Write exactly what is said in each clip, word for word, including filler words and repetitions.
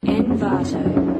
Envato.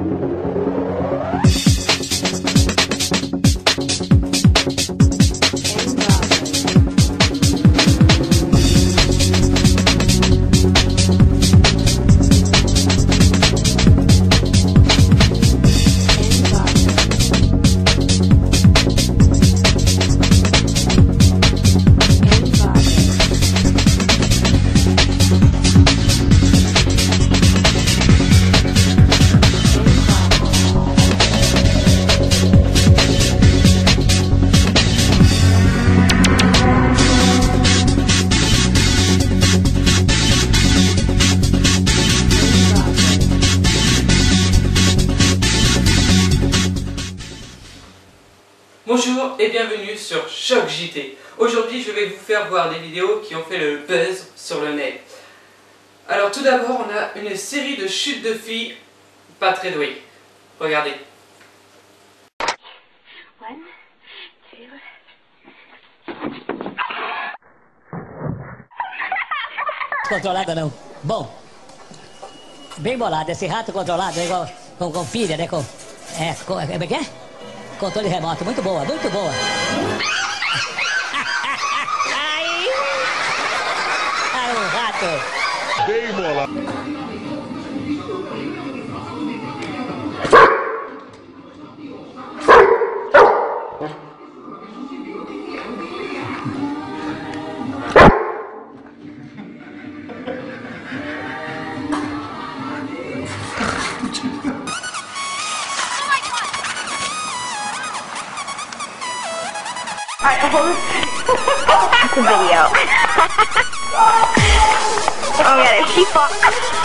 Bonjour et bienvenue sur Choc J T. Aujourd'hui je vais vous faire voir des vidéos qui ont fait le buzz sur le net. Alors tout d'abord on a une série de chutes de filles pas très douées. Regardez. One, two. Controlada não. Bom, bem bolado. Esse rato controlado é igual com, com filha, né? Com, é, com, é, é, é? Controle remoto. Muito boa, muito boa. Ai, ai, um rato. Bem bolado. Alright, hold this. It's a video. Oh my god, if she falls.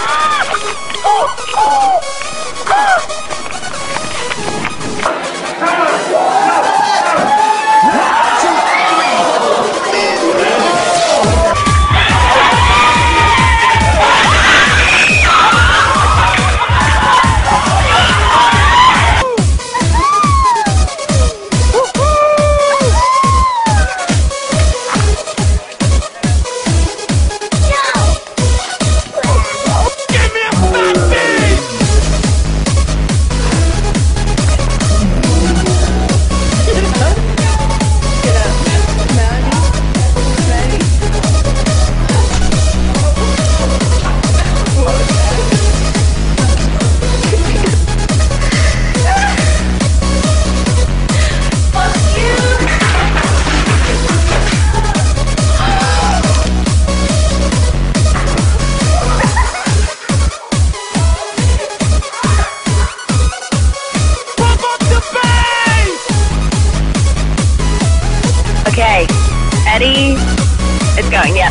Okay, Eddie, it's going, yep.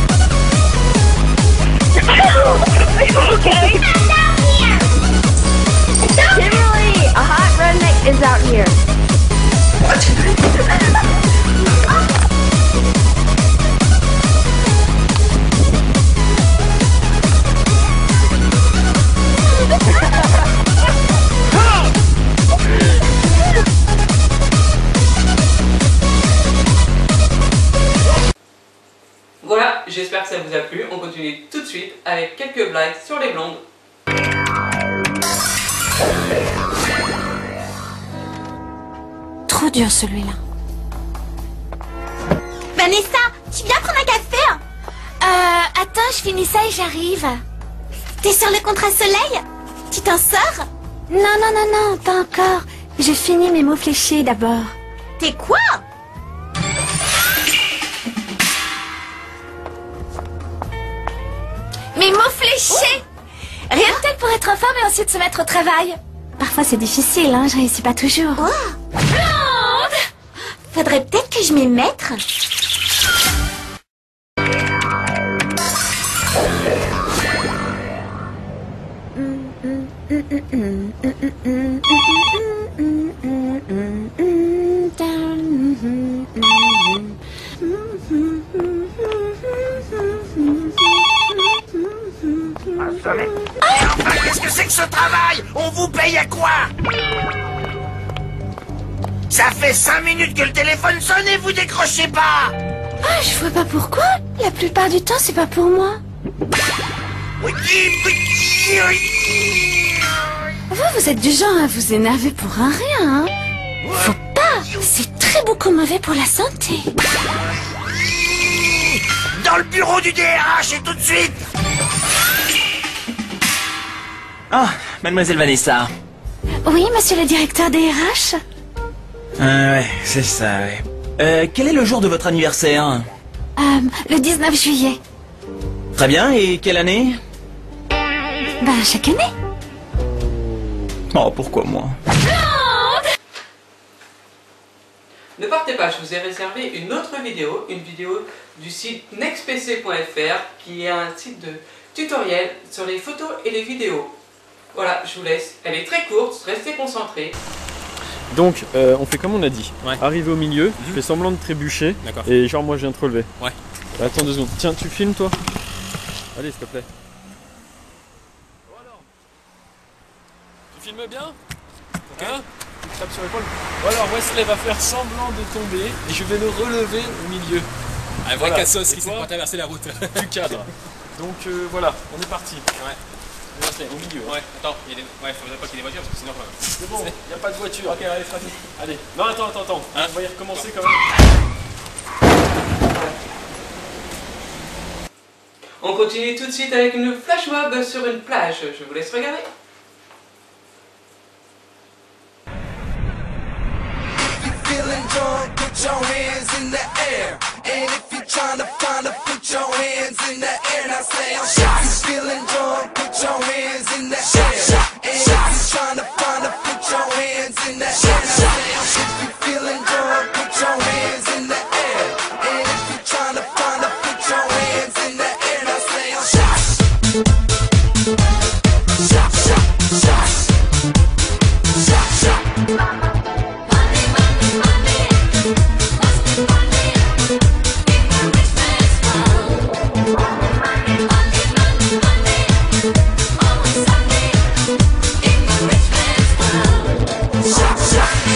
Okay. Kimberly, a hot redneck is out here. Voilà, j'espère que ça vous a plu. On continue tout de suite avec quelques blagues sur les blondes. Trop dur celui-là. Vanessa, tu viens prendre un café? Euh, attends, je finis ça et j'arrive. T'es sur le contrat soleil? Tu t'en sors? Non, non, non, non, pas encore. Je finis mes mots fléchés d'abord. T'es quoi? Mes mots fléchés! Rien de tel pour être en forme et ensuite se mettre au travail. Parfois c'est difficile, hein, je réussis pas toujours. Oh. Blonde! Faudrait peut-être que je m'y mette. Mais enfin, qu'est-ce que c'est que ce travail? On vous paye à quoi? Ça fait cinq minutes que le téléphone sonne et vous décrochez pas. Ah, je vois pas pourquoi. La plupart du temps, c'est pas pour moi. Oui, oui, oui, oui. vous êtes du genre à vous énerver pour un rien, hein? Faut pas! C'est très beaucoup mauvais pour la santé. Dans le bureau du D R H et tout de suite. Ah, mademoiselle Vanessa. Oui, monsieur le directeur D R H? Ah ouais, c'est ça, ouais. Euh, quel est le jour de votre anniversaire? Euh, le dix-neuf juillet. Très bien, et quelle année? Ben, chaque année. Oh, pourquoi moi? Ne partez pas, je vous ai réservé une autre vidéo, une vidéo du site nextpc point fr qui est un site de tutoriel sur les photos et les vidéos. Voilà, je vous laisse. Elle est très courte, restez concentrés. Donc, euh, on fait comme on a dit. Ouais. Arrivé au milieu, Mmh. tu fais semblant de trébucher. D'accord. Et genre, moi, je viens te relever. Ouais. Attends deux secondes. Tiens, tu filmes, toi? Allez, s'il te plaît. Tu filmes bien? Hein? Tu tapes sur l'épaule. Ou alors Wesley va faire semblant de tomber et je vais le relever au milieu. Un vrai Voilà. cassos Et qui toi sait pas traverser la route. Tu cadres. Donc, euh, voilà, on est parti. Ouais. Wesley, au milieu. hein. Ouais, attends, il y a des... ouais, faudrait pas qu'il y ait des voitures parce que sinon... euh, C'est bon, il n'y a pas de voiture. Ok, allez, Freddy. Allez. Non, attends, attends, attends. Hein? On va y recommencer quand même. On continue tout de suite avec une flash mob sur une plage. Je vous laisse regarder. Feeling drunk, put your hands in the air. And if you're trying to find a, put your hands in the air. Now say I'm shot. If you're feeling drunk, put your hands in the air. And if you're trying to find a, put your hands in the air. Now say I'm shot. If you're feeling drunk, put your hands in the air. And if you're trying to find a, put your hands in the air. Now say I'm shot. Shot, shot, shot. Shot, shot. Shot, shot.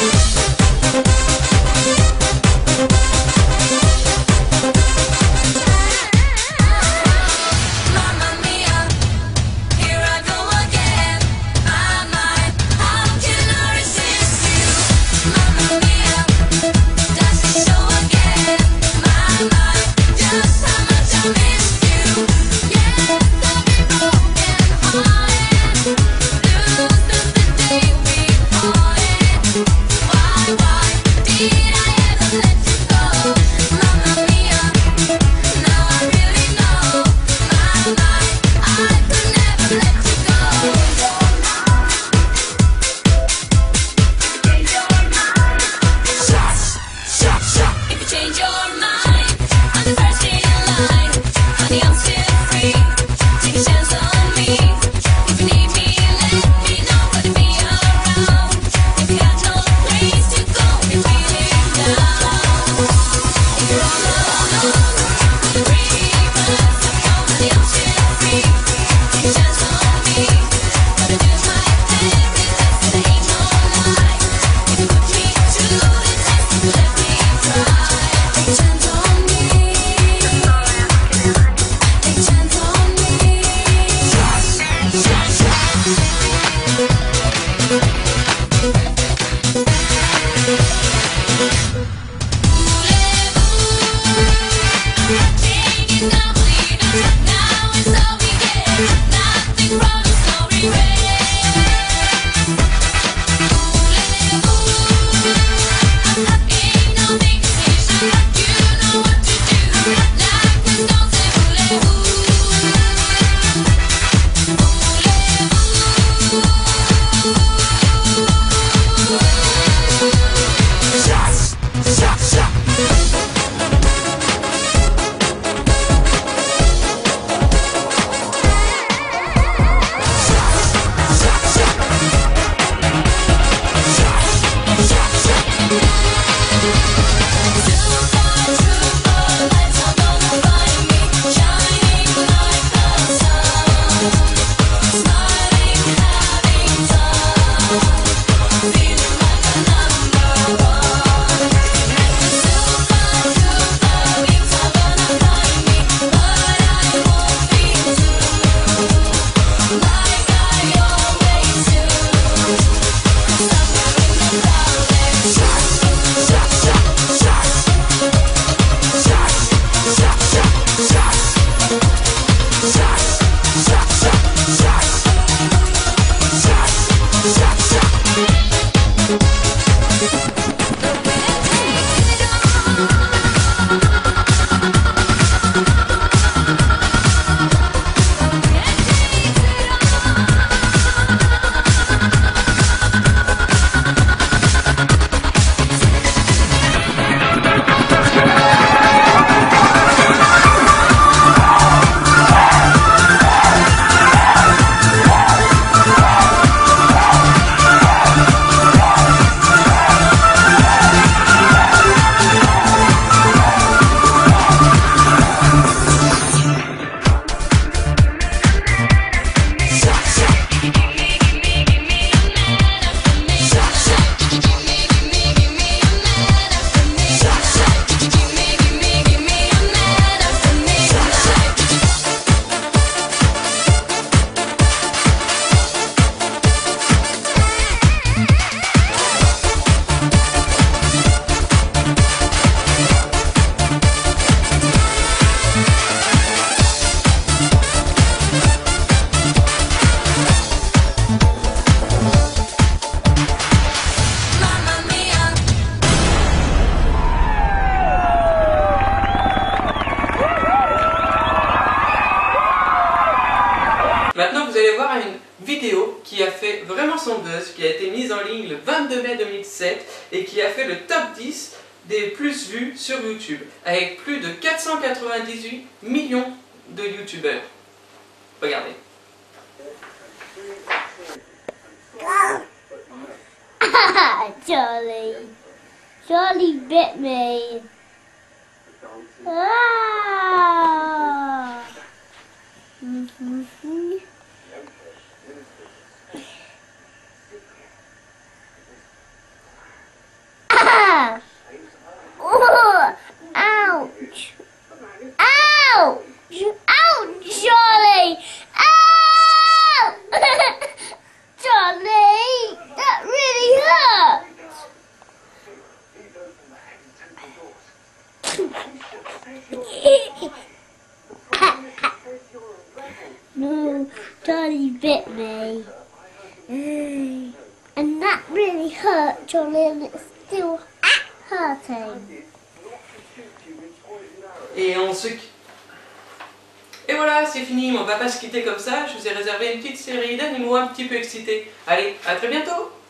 qui a fait vraiment son buzz, qui a été mise en ligne le vingt-deux mai deux mille sept et qui a fait le top dix des plus vus sur YouTube, avec plus de quatre cent quatre-vingt-dix-huit millions de youtubeurs. Regardez. Charlie. Charlie bit me. Ah. Mm-hmm. Ah. Oh. Ouch. Ouch. Ouch, Charlie. Ow. Charlie, that really hurt. No, Charlie bit me. And that really hurt, Charlie, and it's still hurting. Et on se... Et voilà, c'est fini, on va pas se quitter comme ça, je vous ai réservé une petite série d'animaux un petit peu excités. Allez, à très bientôt!